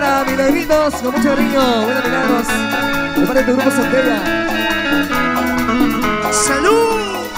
para Milagritos, con mucho cariño. Buenos milagros. De parte de tu grupo Centella. ¡Salud!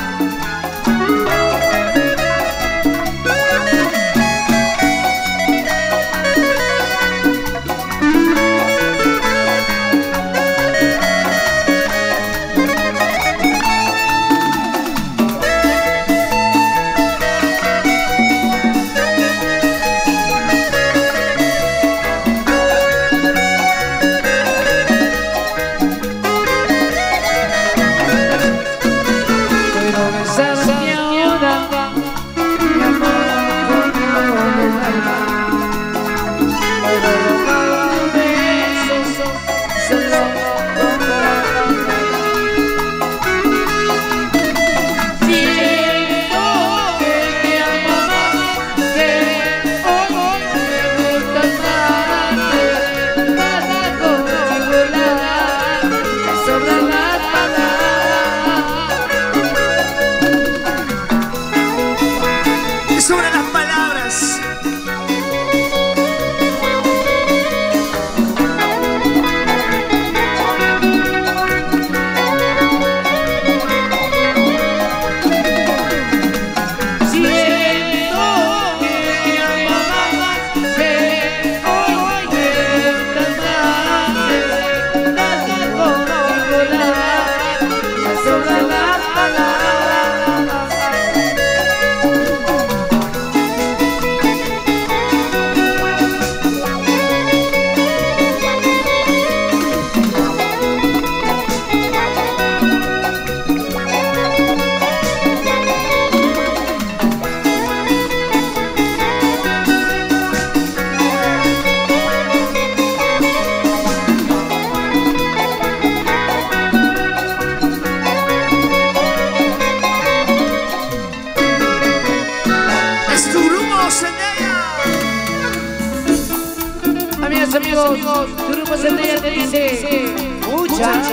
Amigos, tu grupo Centella te dice muchas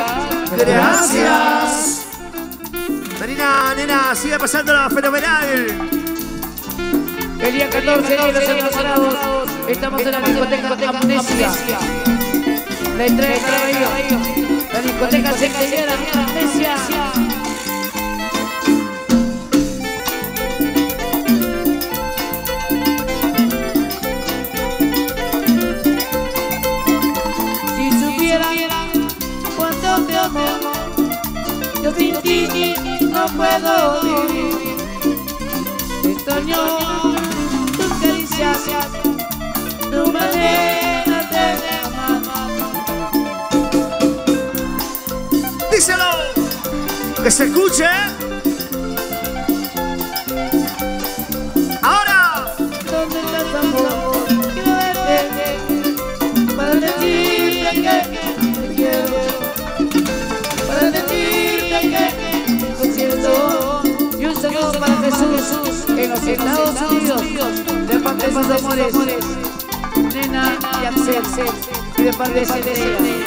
gracias. Marina, nena, sigue pasándola fenomenal. El día 14 de los enamorados estamos en la discoteca Amnesia. La entrega para ellos. La discoteca Centellera Amnesia. Yo sin ti no puedo vivir. Extraño tus caricias, tu manera de amar. Díselo, que se escuche. Ahora. ¿Dónde estás, amor? Quiero verte para decirte que te quiero. Para decirte que lo siento. Y un saludo para Jesús en los Estados Unidos, de parte de sus amores, Nena y Axel, y de parte de Centella.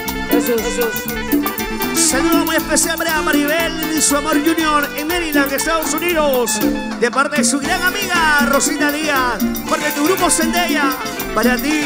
Jesús. Saludo muy especial para Maribel y su amor Junior en Maryland, Estados Unidos, de parte de su gran amiga Rosita Díaz, parte de tu grupo Centella, para ti.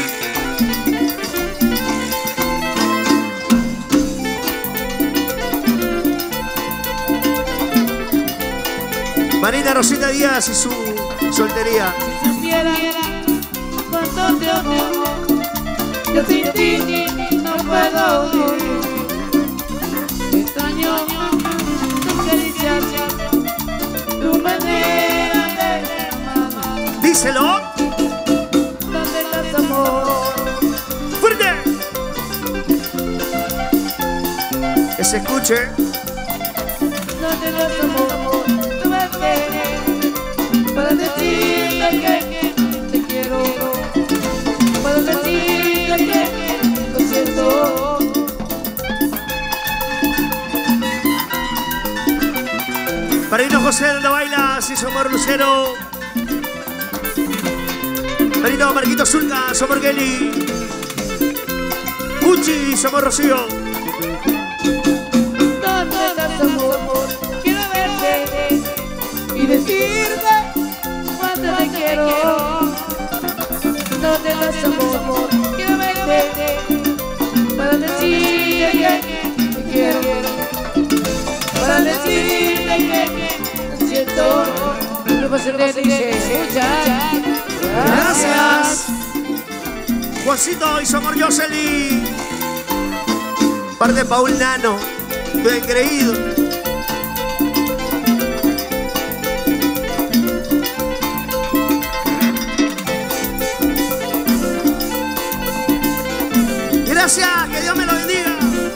Marina Rosita Díaz y su soltería. Si supiera cuánto te amo, yo sin ti no puedo vivir. Extraño tus caricias, tu manera de amar. Díselo. ¿Dónde estás, amor? ¡Fuerte! Que se escuche. ¿Dónde estás, amor? Para decirte que te quiero, para decirte que lo siento. Para irnos José de Bailas y su amor Lucero. Marito Marquito Zulga, su amor Kelly. Uchi, su amor Rocío. ¿Dónde estás, amor? Quiero verte y decirte cuánto te quiero. ¿Dónde estás, amor? Quiero verte Grupo Sendea dice muchas Gracias. Juancito y su amor Jocelyn. Parte de Paul Nano, tu engreído. Gracias, que Dios me lo bendiga.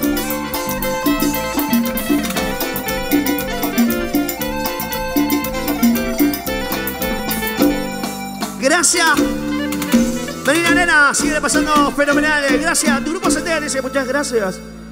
Gracias. Melina Nena, sigue pasando fenomenal. Gracias. Tu grupo Sendea dice muchas gracias.